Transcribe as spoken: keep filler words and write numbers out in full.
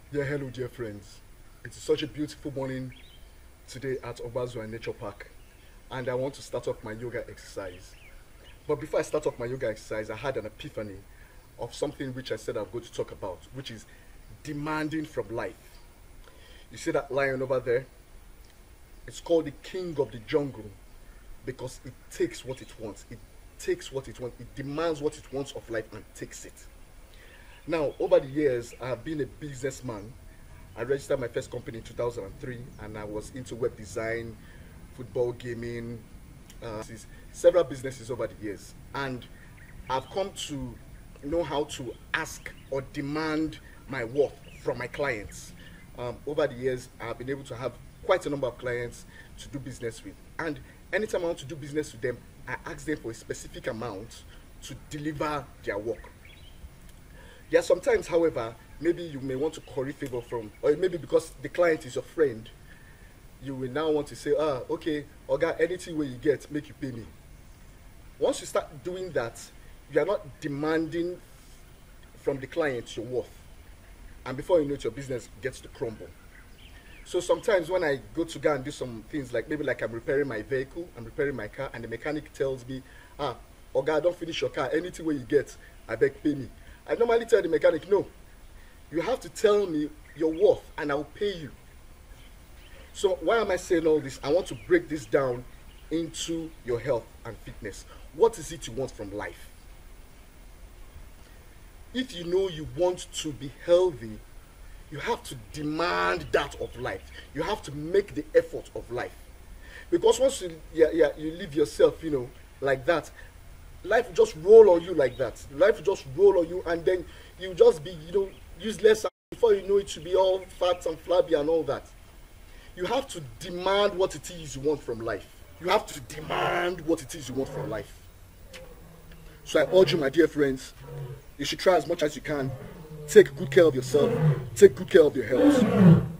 Yeah, hello, dear friends. It's such a beautiful morning today at Obazua Nature Park, and I want to start off my yoga exercise. But before I start off my yoga exercise, I had an epiphany of something which I said I'm going to talk about, which is demanding from life. You see that lion over there? It's called the king of the jungle because it takes what it wants. It takes what it wants. It demands what it wants of life and takes it. Now, over the years, I have been a businessman. I registered my first company in two thousand three, and I was into web design, football gaming, uh, several businesses over the years. And I've come to know how to ask or demand my worth from my clients. Um, over the years, I've been able to have quite a number of clients to do business with. And anytime I want to do business with them, I ask them for a specific amount to deliver their work. There are sometimes, however, maybe you may want to curry favor from, or maybe because the client is your friend, you will now want to say, ah, okay, Oga, anything where you get, make you pay me. Once you start doing that, you are not demanding from the client your worth. And before you know it, your business gets to crumble. So sometimes when I go to go and do some things, like maybe like I'm repairing my vehicle, I'm repairing my car, and the mechanic tells me, ah, Oga, don't finish your car, anything where you get, I beg pay me. I normally tell the mechanic, no, you have to tell me your worth and I'll pay you. So why am I saying all this? I want to break this down into your health and fitness. What is it you want from life? If you know you want to be healthy, you have to demand that of life. You have to make the effort of life. Because once you, yeah, yeah, you live yourself, you know, like that, life will just roll on you like that. Life will just roll on you, and then you just be, you know, useless. Before you know it, to be all fat and flabby and all that. You have to demand what it is you want from life. You have to demand what it is you want from life. So I urge you, my dear friends, you should try as much as you can. Take good care of yourself. Take good care of your health.